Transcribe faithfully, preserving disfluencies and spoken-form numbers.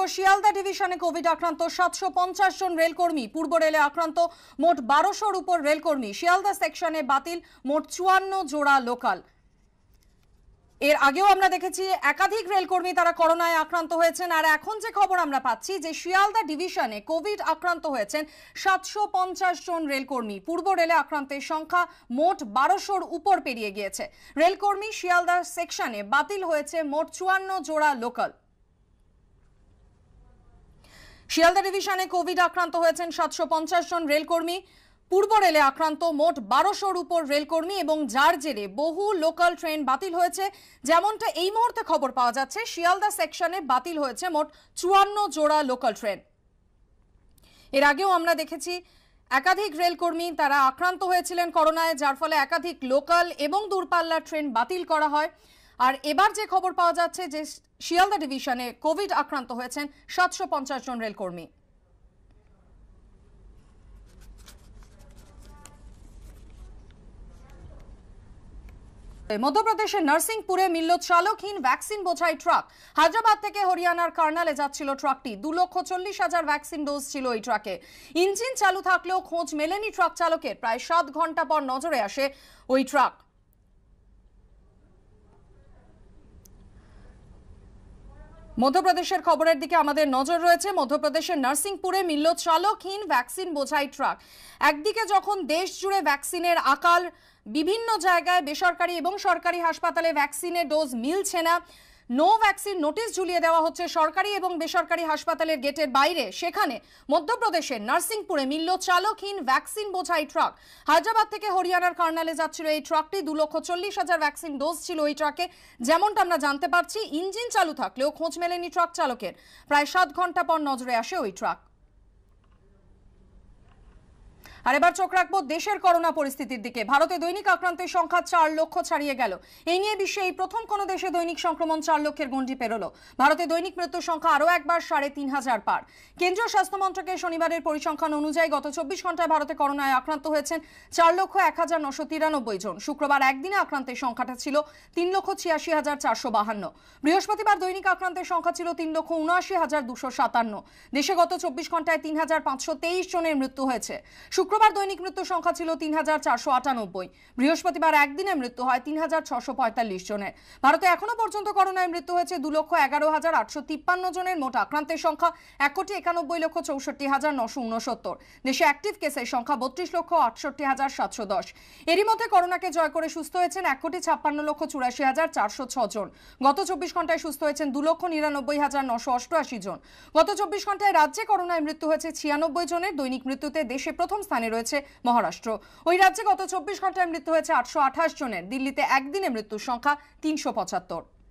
উল্লেখ্য, শিয়ালদা ডিভিশনে কোভিড আক্রান্ত সাতশো পঞ্চাশ জন রেলকর্মী। পূর্ব রেলে আক্রান্ত মোট বারোশোর উপর রেলকর্মী। শিয়ালদা সেকশনে বাতিল মোট চুয়ান্ন জোড়া লোকাল। এর আগেও আমরা দেখেছি একাধিক রেলকর্মী তারা করোনায় আক্রান্ত হয়েছেন। আর এখন যে খবর আমরা পাচ্ছি যে শিয়ালদা ডিভিশনে কোভিড আক্রান্ত হয়েছেন সাতশো পঞ্চাশ জন রেলকর্মী। পূর্ব রেলে আক্রান্তের সংখ্যা মোট বারোশোর উপর পেরিয়ে গিয়েছে। রেলকর্মী শিয়ালদা সেকশনে বাতিল হয়েছে মোট চুয়ান্ন জোড়া লোকাল। শিয়ালদা ডিভিশনে কোভিড আক্রান্ত হয়েছেন সাতশো পঞ্চাশ জন রেলকর্মী। পূর্ব রেলে আক্রান্ত মোট বারোশোর উপর রেলকর্মী এবং যার জেরে বহু লোকাল ট্রেন বাতিল হয়েছে। যেমনটা এই মুহূর্তে খবর পাওয়া যাচ্ছে, শিয়ালদা সেকশনে বাতিল হয়েছে মোট চুয়ান্ন জোড়া লোকাল ট্রেন। এর আগেও আমরা দেখেছি একাধিক রেলকর্মী তারা আক্রান্ত হয়েছিলেন করোনায়, যার ফলে একাধিক লোকাল এবং দূরপাল্লার ট্রেন বাতিল করা হয়। আর এবার যে খবর পাওয়া যাচ্ছে যে শিয়ালদা ডিভিশনে কোভিড আক্রান্ত হয়েছেন সাতশো পঞ্চাশ জন রেলকর্মী। মধ্যপ্রদেশের নরসিংপুরে মিলল চালকহীন ভ্যাকসিন বোঝাই ট্রাক। হায়দ্রাবাদ থেকে হরিয়ানার কার্নালে যাচ্ছিল ট্রাকটি। দু লক্ষ চল্লিশ হাজার ভ্যাকসিন ডোজ ছিল এই ট্রাকে। ইঞ্জিন চালু থাকলেও খোঁজ মেলেনি ট্রাক চালকের। প্রায় সাত ঘন্টা পর নজরে আসে ওই ট্রাক। মধ্যপ্রদেশের খবরের দিকে আমাদের নজর রয়েছে। মধ্যপ্রদেশের নরসিংপুরে মিলল চালকহীন ভ্যাকসিন বোঝাই ট্রাক। একদিকে যখন দেশ জুড়ে ভ্যাকসিনের আকাল, বিভিন্ন জায়গায় বেসরকারি এবং সরকারি হাসপাতালে ভ্যাকসিনের ডোজ মিলছে না, নো ভ্যাকসিন নোটিশ ঝুলিয়ে দেওয়া হচ্ছে সরকারি এবং বেসরকারি হাসপাতালের গেটের বাইরে, সেখানে মধ্যপ্রদেশের নরসিংপুরে মিলল চালকহীন ভ্যাকসিন বোঝাই ট্রাক। হায়দ্রাবাদ থেকে হরিয়ানার কার্নালে যাচ্ছিল এই ট্রাকটি। দু লক্ষ চল্লিশ হাজার ভ্যাকসিন ডোজ ছিল এই ট্রাকে। যেমনটা আমরা জানতে পারছি, ইঞ্জিন চালু থাকলেও খোঁজ মেলেনি ট্রাক চালকের। প্রায় সাত ঘন্টা পর নজরে আসে ওই ট্রাক। আর এবার চোখ রাখবো দেশের করোনা পরিস্থিতির দিকে। ভারতে দৈনিক আক্রান্তের সংখ্যা চার লক্ষ ছাড়িয়ে গেল। এই নিয়ে বিশ্বে এই প্রথম কোনো দেশে দৈনিক সংক্রমণ চার লক্ষের গণ্ডি পেরোলো। ভারতে দৈনিক মৃত্যুর সংখ্যা আরও একবার সাড়ে তিন হাজার পার। কেন্দ্রীয় স্বাস্থ্য মন্ত্রকের শনিবারের পরিসংখ্যান অনুযায়ী গত চব্বিশ ঘন্টায় ভারতে করোনায় আক্রান্ত হয়েছেন চার লক্ষ এক হাজার নশো তিরানব্বই জন। শুক্রবার একদিনে আক্রান্তের সংখ্যাটা ছিল তিন লক্ষ ছিয়াশি হাজার চারশো বাহান্ন। বৃহস্পতিবার দৈনিক আক্রান্তের সংখ্যা ছিল তিন লক্ষ উনআশি হাজার দুশো সাতান্ন। দেশে গত চব্বিশ ঘন্টায় তিন হাজার পাঁচশো তেইশ জনের মৃত্যু হয়েছে। শুক্রবার দৈনিক মৃত্যুর সংখ্যা ছিল তিন হাজার চারশো আটানব্বই। বৃহস্পতিবার একদিনে মৃত্যু হয় তিন হাজার ছশো পঁয়তাল্লিশ জনের। ভারতে এখনো পর্যন্ত করোনায় মৃত্যু হয়েছে দু লক্ষ এগারো হাজার আটশো তিপ্পান্ন জনের। মোট আক্রান্তের সংখ্যা এক কোটি একানব্বই লক্ষ চৌষট্টি হাজার নশো উনসত্তর। দেশে অ্যাক্টিভ কেসের সংখ্যা বত্রিশ লক্ষ আটষট্টি হাজার সাতশো দশ। এরই মধ্যে করোনাকে জয় করে সুস্থ হয়েছেন এক কোটি ছাপ্পান্ন লক্ষ চুরাশি হাজার চারশো ছ জন। গত চব্বিশ ঘন্টায় সুস্থ হয়েছেন দু লক্ষ নিরানব্বই হাজার নশো অষ্টআশি জন। গত চব্বিশ ঘন্টায় রাজ্যে করোনায় মৃত্যু হয়েছে ছিয়ানব্বই জনের। দৈনিক মৃত্যুতে দেশে প্রথম স্থানে রয়েছে মহারাষ্ট্র। ওই রাজ্যে গত চব্বিশ ঘন্টায় মৃত্যু হয়েছে আটশো আঠাশ জনের। দিল্লিতে একদিনে মৃত্যুর সংখ্যা তিনশো পঁচাত্তর।